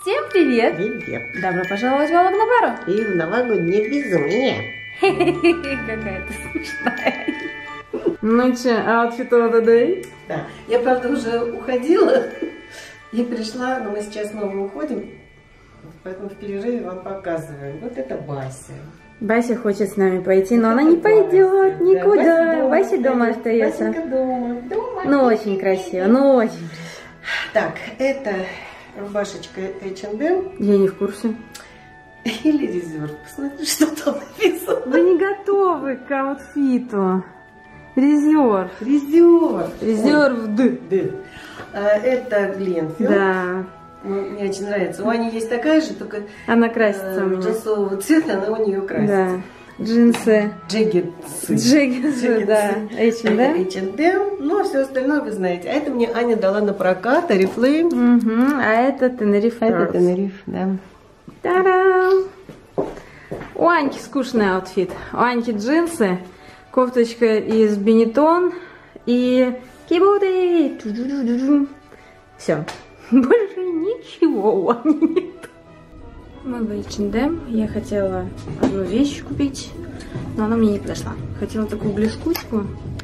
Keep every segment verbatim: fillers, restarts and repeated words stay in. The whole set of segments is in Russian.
Всем привет! Привет! Добро пожаловать в Вологну на пару! И в новогоднее безумие! Какая ты смешная! Ну че, outfit of the day? Да, я правда уже уходила и пришла, но мы сейчас снова уходим, поэтому в перерыве вам показываю. Вот это Бася. Бася хочет с нами пойти, но она не пойдет никуда. Бася дома остается. дома. дома. Ну очень красиво, ну очень красиво. Так, это рубашечка эйч энд эм. Я не в курсе. Или резерв. Посмотри, что там написано. Вы не готовы к аутфиту. Резерв. Резерв. Резерв Д. Д. А, это Гленфилд. Да. Ну, мне очень нравится. У Ани есть такая же, только Она красится э, у меня. джинсового цвета, она у нее красится. Да. Джинсы. Джеггетсы. Джеггетсы, да. эйч энд эм. эйч энд эм, ну, а все остальное вы знаете. А это мне Аня дала на прокат, Oriflame. Угу. А это Tenerife А это Pearls. Tenerife, да. Та-дам! У Аньки скучный аутфит. У Аньки джинсы, кофточка из Benetton и кибуты. Все. Больше ничего у Ани нет. Мы в эйч энд эм. Я хотела одну вещь купить, но она мне не подошла. Хотела такую блескучку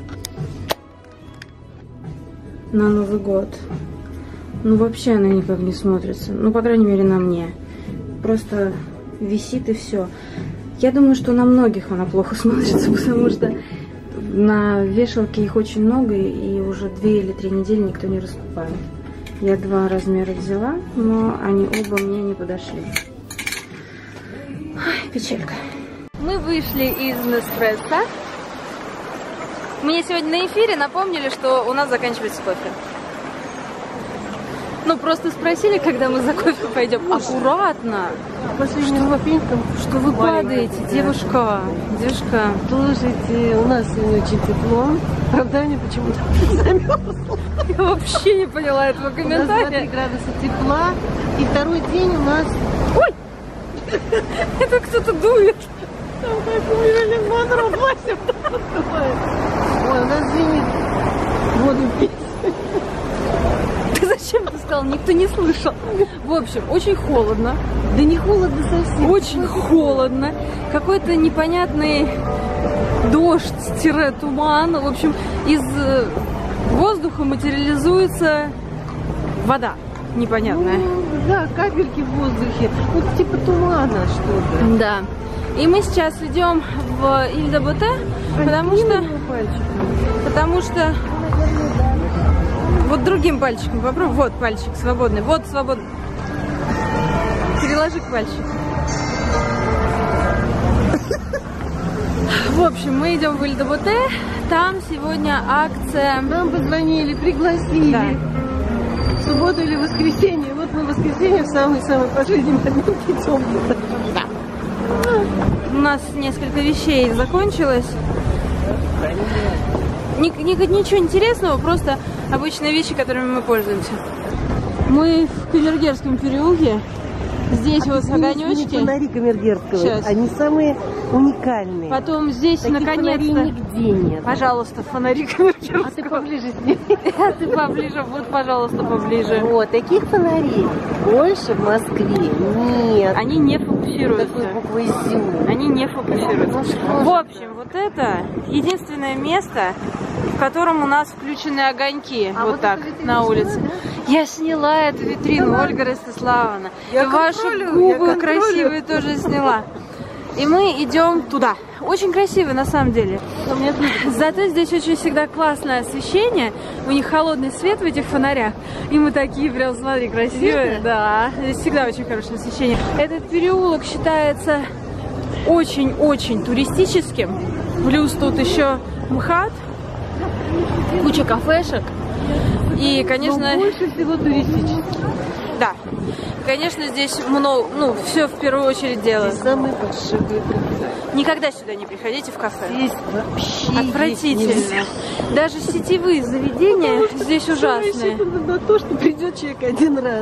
на Новый год. Ну вообще она никак не смотрится. Ну, по крайней мере, на мне. Просто висит и все. Я думаю, что на многих она плохо смотрится, потому что на вешалке их очень много, и уже две или три недели никто не раскупает. Я два размера взяла, но они оба мне не подошли. Ой, печалька. Мы вышли из Неспрессо. Мне сегодня на эфире напомнили, что у нас заканчивается кофе. Ну, просто спросили, когда мы за кофе пойдем. Аккуратно. Последним вопинком, Что вы падаете, девушка? Девушка. Слушайте, у нас сегодня очень тепло. Правда, Аня почему-то замерзла. Я вообще не поняла этого У нас два комментария. градуса тепла. И второй день у нас... Ой! Это кто-то дует. Там как у Мэрилин Монро Вася поддувает. Ой, у нас звенит воду пить. Ты зачем ты сказал? Никто не слышал. В общем, очень холодно. Да не холодно совсем. Очень холодно. Какой-то непонятный дождь-туман. В общем, из воздуха материализуется вода непонятная. Ну, да, капельки в воздухе. Вот типа тумана что-то. Да. И мы сейчас идем в Иль-де-Боте, потому что... Потому что... Вот другим пальчиком попробуй. Вот пальчик свободный. Вот свободный. Переложи к пальчику. В общем, мы идем в Иль-де-Боте. Там сегодня акция. Нам позвонили, пригласили. Да. В субботу или воскресенье. Вот мы в воскресенье в самый-самый последний момент идем. Да. У нас несколько вещей закончилось. Ни, ни, ничего интересного, просто обычные вещи, которыми мы пользуемся. Мы в Камергерском переулке. Здесь а вот огонечки. Фонари Камергерского. Сейчас. Они самые уникальные. Потом здесь наконец-то. Нигде нет. Пожалуйста, фонари Камергерского. А ты поближе сними. А ты поближе, вот, пожалуйста, поближе. Вот, таких фонарей больше в Москве нет. Они не фокусируются. Такой буквой «зю». Они не фокусируются. Ну, что В же общем, вот это единственное место, в котором у нас включены огоньки. А вот, вот так, эту витрину на улице. сняла, Я сняла эту витрину, Да Ольга Ростиславовна. Я И ваши контролю, губы я контролю. красивые тоже сняла. И мы идем туда. Очень красиво, на самом деле. У меня тоже. Зато здесь очень всегда классное освещение. У них холодный свет в этих фонарях. И мы такие прям, смотри, красивые. Видно? Да, здесь всегда очень хорошее освещение. Этот переулок считается очень-очень туристическим. Плюс тут еще МХАТ, куча кафешек. И, конечно... Но больше всего туристических. Да. Конечно, здесь много, ну, все в первую очередь делают. Здесь самые подшивые кафе. Никогда сюда не приходите в кафе. Здесь вообще Отвратительно. Даже сетевые заведения здесь ужасные. Рассчитано на то, что придет человек один раз.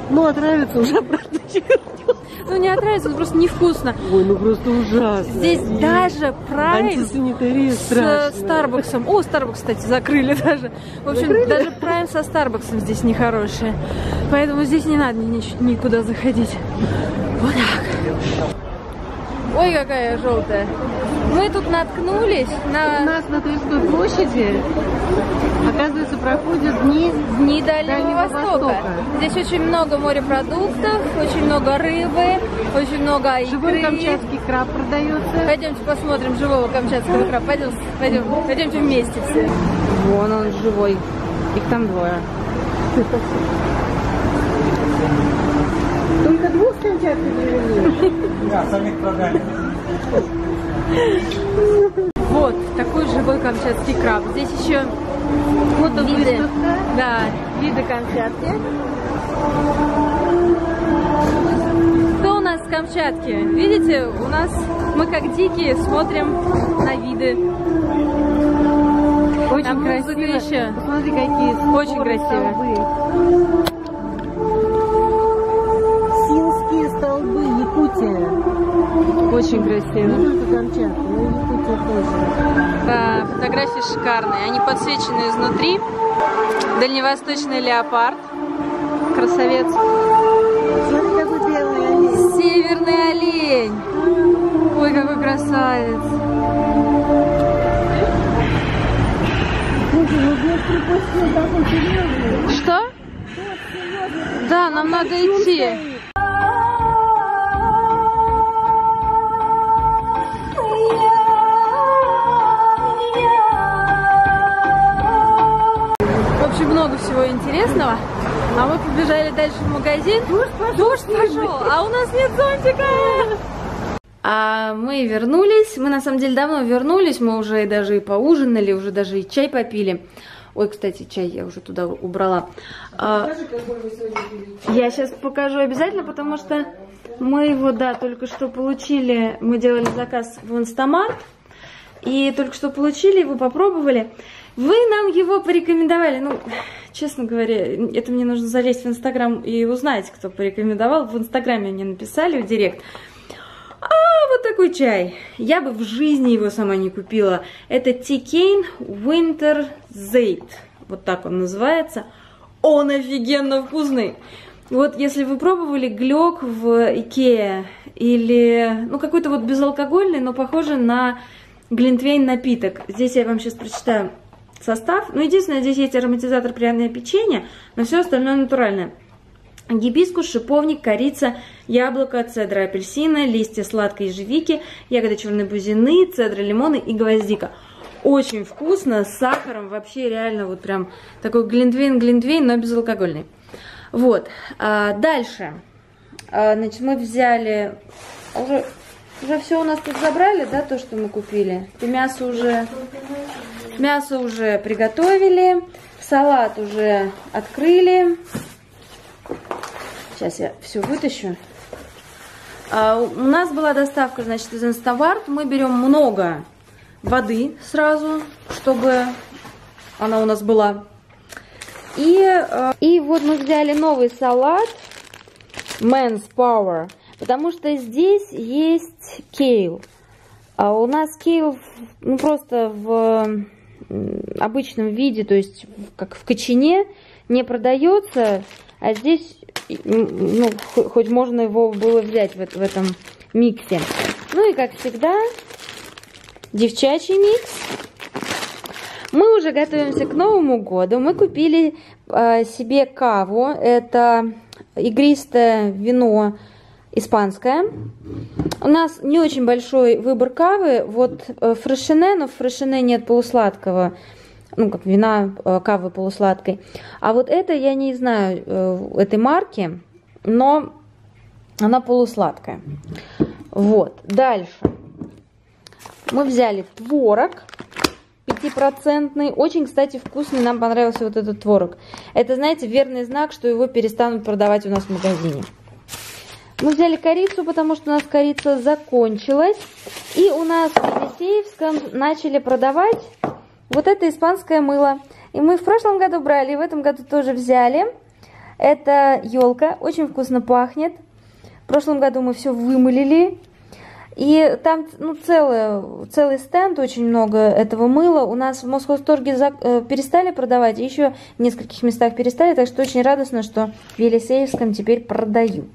Ну, отравится уже, правда. Ну не отравится, но просто невкусно. Ой, ну просто ужасно. Здесь И даже Prime антисанитария с страшная. Старбаксом. О, Starbucks, кстати, закрыли даже. В общем, закрыли? Даже Prime со Старбаксом здесь нехорошие. Поэтому здесь не надо ни, никуда заходить. Вот так. Ой, какая желтая. Мы тут наткнулись на... У нас на Тверской площади, оказывается, проходят дни, дни Дальнего, Дальнего Востока. Востока. Здесь очень много морепродуктов, очень много рыбы, очень много икры. Живой камчатский краб продается. Пойдемте посмотрим живого камчатского краба. Пойдем, пойдем, пойдемте вместе все. Вон он живой. Их там двое. Только двух камчатских привели? Да, самих продали. Вот такой живой камчатский краб. Здесь еще вот виды, да, виды Камчатки. Что у нас с Камчатки? Видите, у нас мы как дикие смотрим на виды. Очень там красиво. Еще. Посмотри, какие очень красиво. Синские столбы, Якутия. Очень красиво. Не только Камчатка, но и Якутия тоже. Да, фотографии шикарные. Они подсвечены изнутри. Дальневосточный леопард. Красавец. Смотри, какой белый олень. Северный олень. Ой, какой красавец. Слушай, ну без припустил такой серьезный. Что? Да, нам надо идти. В общем, много всего интересного. А мы побежали дальше в магазин. Дождь пошел. Дождь пошел, а у нас нет зонтика. А мы вернулись. Мы на самом деле давно вернулись. Мы уже даже и поужинали, уже даже и чай попили. Ой, кстати, чай я уже туда убрала. Покажи, какой вы сегодня пили. Я сейчас покажу обязательно, потому что мы его, да, только что получили. Мы делали заказ в Инстамарт. И только что получили его, попробовали. Вы нам его порекомендовали. Ну, честно говоря, это мне нужно залезть в Инстаграм и узнать, кто порекомендовал. В Инстаграме мне написали в директ. А, вот такой чай. Я бы в жизни его сама не купила. Это Teakane Winter Zait. Вот так он называется. Он офигенно вкусный. Вот если вы пробовали глёк в Икеа или, ну, какой-то вот безалкогольный, но похожий на глинтвейн напиток. Здесь я вам сейчас прочитаю состав. Ну, единственное, здесь есть ароматизатор пряное печенье, но все остальное натуральное. Гибискус, шиповник, корица, яблоко, цедра апельсина, листья сладкой ежевики, ягоды черной бузины, цедра лимона и гвоздика. Очень вкусно, с сахаром, вообще реально вот прям такой глинтвейн-глинтвейн, но безалкогольный. Вот, а дальше, а, значит, мы взяли, уже, уже все у нас тут забрали, да, то, что мы купили? И мясо уже, мясо уже приготовили, салат уже открыли. Сейчас я все вытащу. А, у нас была доставка, значит, из Инстамарт. Мы берем много воды сразу, чтобы она у нас была. И, а, и вот мы взяли новый салат Men's Power, потому что здесь есть кейл. А у нас кейл, ну, просто в обычном виде, то есть как в кочане, не продается. А здесь, ну, хоть можно его было взять в, в этом миксе. Ну и, как всегда, девчачий микс. Мы уже готовимся к Новому году. Мы купили э, себе каву. Это игристое вино испанское. У нас не очень большой выбор кавы. Вот э, фрешене, но в фрешене нет полусладкого. Ну, как вина, кавы полусладкой. А вот это, я не знаю э, этой марки, но она полусладкая. Вот, дальше. Мы взяли творог пятипроцентный. Очень, кстати, вкусный, нам понравился вот этот творог. Это, знаете, верный знак, что его перестанут продавать у нас в магазине. Мы взяли корицу, потому что у нас корица закончилась. И у нас в Елисеевском начали продавать вот это испанское мыло. И мы в прошлом году брали, и в этом году тоже взяли. Это елка, очень вкусно пахнет. В прошлом году мы все вымылили. И там ну, целый, целый стенд, очень много этого мыла. У нас в Мосхозторге за, э, перестали продавать, и еще в нескольких местах перестали. Так что очень радостно, что в Елисеевском теперь продают.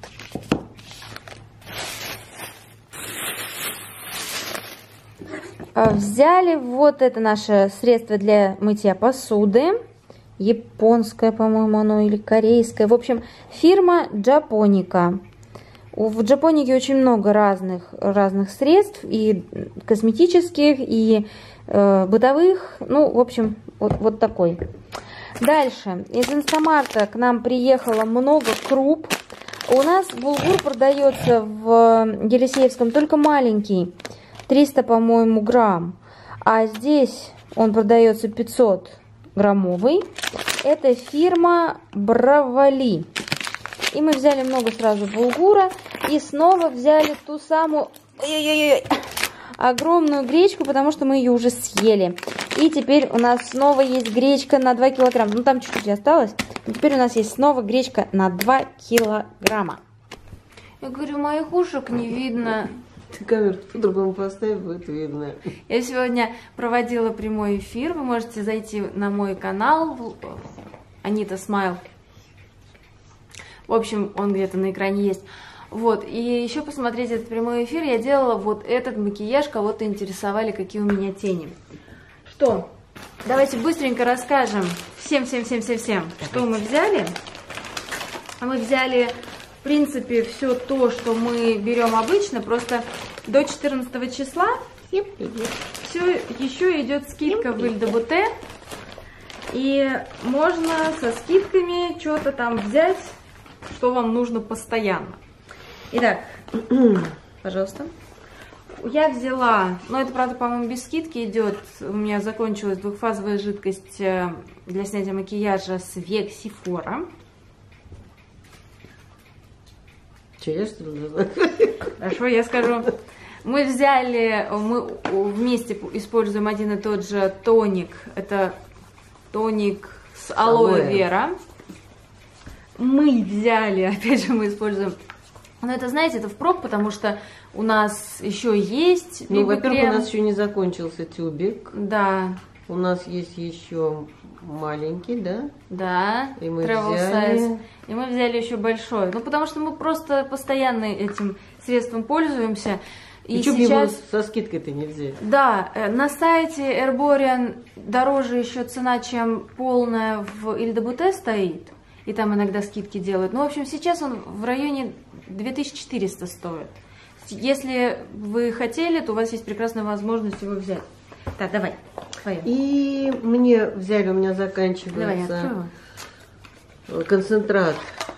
Взяли вот это наше средство для мытья посуды. Японское, по-моему, оно или корейское. В общем, фирма Джапоника. В Джапонике очень много разных, разных средств, и косметических, и э, бытовых. Ну, в общем, вот, вот такой. Дальше. Из Инстамарта к нам приехало много круп. У нас булгур продается в Елисеевском только маленький. триста, по-моему, грамм. А здесь он продается пятьсот граммовый. Это фирма Бравали. И мы взяли много сразу булгура. И снова взяли ту самую ой-ой-ой, огромную гречку, потому что мы ее уже съели. И теперь у нас снова есть гречка на два килограмма. Ну, там чуть-чуть осталось. Но теперь у нас есть снова гречка на два килограмма. Я говорю, моих ушек не видно. Ты камеру по-другому поставь, будет видно. Я сегодня проводила прямой эфир. Вы можете зайти на мой канал Анита Смайл. В общем, он где-то на экране есть. Вот, и еще посмотреть этот прямой эфир. Я делала вот этот макияж, кого-то интересовали, какие у меня тени. Что? Давайте быстренько расскажем всем-всем-всем-всем-всем, что мы взяли. Мы взяли, в принципе, все то, что мы берем обычно, просто до четырнадцатого числа все еще идет скидка в Ильдебуте. И можно со скидками что-то там взять, что вам нужно постоянно. Итак, пожалуйста. Я взяла, но это, правда, по-моему, без скидки идет. У меня закончилась двухфазовая жидкость для снятия макияжа с век Сифора. Че, я что ли? Хорошо, я скажу. Мы взяли, мы вместе используем один и тот же тоник. Это тоник с алоэ вера. Мы взяли, опять же, мы используем... Но это, знаете, это впрок, потому что у нас еще есть... Ну, во-первых, у нас еще не закончился тюбик. Да. У нас есть еще маленький, да? Да. И мы Travel взяли... Size. И мы взяли еще большой. Ну, потому что мы просто постоянно этим средством пользуемся. И, и сейчас... со скидкой-то не взять? Да, на сайте Herborian дороже еще цена, чем полная в Ильдебуте стоит. И там иногда скидки делают. Ну, в общем, сейчас он в районе две тысячи четыреста стоит. Если вы хотели, то у вас есть прекрасная возможность его взять. Так, давай, твоё. И мне взяли, у меня заканчивается Давай, концентрат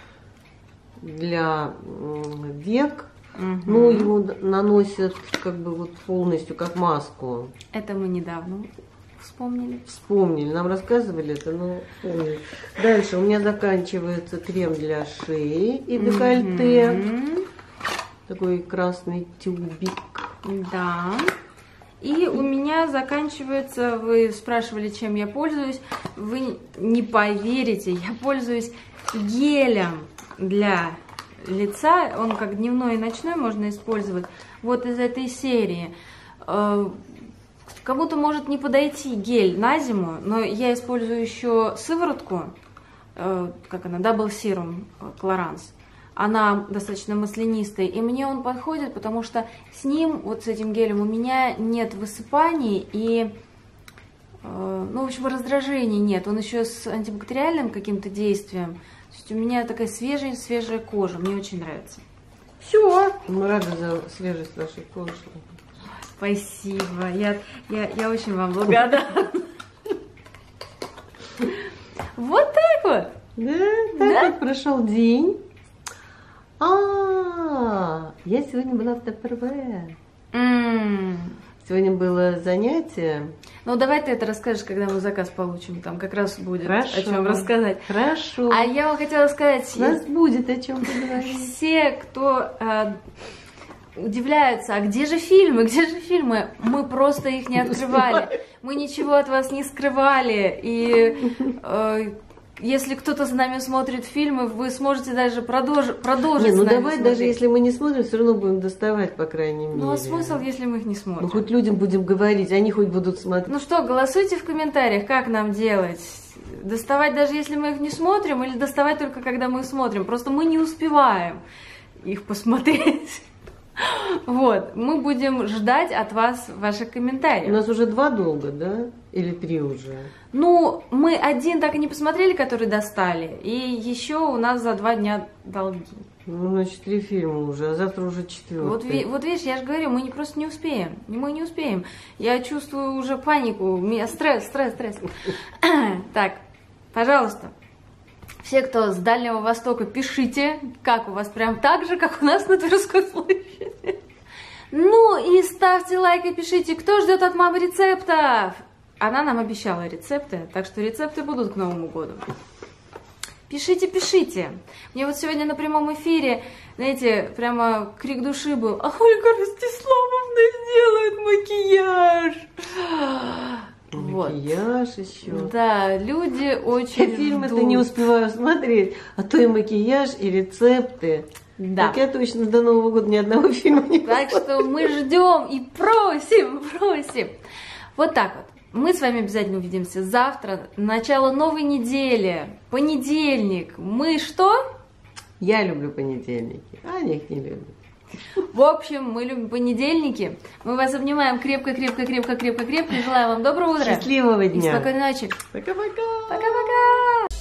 для век. Угу. Ну, его наносят как бы вот полностью, как маску. Это мы недавно вспомнили. Вспомнили, нам рассказывали это, но вспомнили. Дальше у меня заканчивается крем для шеи и декольте. Угу. Такой красный тюбик. Да. И у меня заканчивается, вы спрашивали, чем я пользуюсь. Вы не поверите, я пользуюсь гелем для лица. Он как дневной и ночной можно использовать. Вот из этой серии. Кому-то может не подойти гель на зиму, но я использую еще сыворотку, как она, Double Serum Clarins. Она достаточно маслянистая, и мне он подходит, потому что с ним, вот с этим гелем, у меня нет высыпаний и, ну, в общем, раздражений нет. Он еще с антибактериальным каким-то действием. То есть у меня такая свежая, свежая кожа, мне очень нравится. Все. Мы рады за свежесть вашей кожи. Спасибо, я, я, я очень вам благодарна. Вот так вот. Да, так вот прошел день. А, я сегодня была в ТПРВ. Сегодня было занятие. Ну, давай ты это расскажешь, когда мы заказ получим. Там как раз будет Хорошо. о чем рассказать. Хорошо. А я вам хотела сказать... У нас будет о чем поговорить. Все, кто э, удивляются, а где же фильмы, где же фильмы? Мы просто их не открывали. Мы ничего от вас не скрывали. И... Э, если кто-то с нами смотрит фильмы, вы сможете даже продолжить, продолжить Не, ну с нами давай, смотреть. даже если мы не смотрим, все равно будем доставать, по крайней мере. Ну а смысл, если мы их не смотрим? Мы хоть людям будем говорить, они хоть будут смотреть. Ну что, голосуйте в комментариях, как нам делать. Доставать даже если мы их не смотрим, или доставать только когда мы их смотрим. Просто мы не успеваем их посмотреть. Вот, мы будем ждать от вас ваших комментариев. У нас уже два долга, да? Или три уже? Ну, мы один так и не посмотрели, который достали, и еще у нас за два дня долги. Ну, значит, три фильма уже, а завтра уже четвертый. Вот, ви- вот видишь, я же говорю, мы не, просто не успеем. Мы не успеем. Я чувствую уже панику, у меня стресс, стресс, стресс. Так, пожалуйста, все, кто с Дальнего Востока, пишите, как у вас, прям так же, как у нас на Тверской площади. Ну и ставьте лайк и пишите, кто ждет от мамы рецептов. Она нам обещала рецепты, так что рецепты будут к Новому году. Пишите, пишите. Мне вот сегодня на прямом эфире, знаете, прямо крик души был. А Ольга Ростиславовна сделает макияж. Макияж вот. Еще. Да, люди очень Я фильмы ждут. ты не успеваю смотреть, а то и макияж, и рецепты. Да. Так я точно до Нового года ни одного фильма не Так что мы ждем и просим, просим. Вот так вот. Мы с вами обязательно увидимся завтра, начало новой недели, понедельник. Мы что? Я люблю понедельники, а они их не любят. В общем, мы любим понедельники. Мы вас обнимаем крепко-крепко-крепко-крепко-крепко. Желаем вам доброго утра. Счастливого И дня. спокойной ночи. Пока-пока. Пока-пока.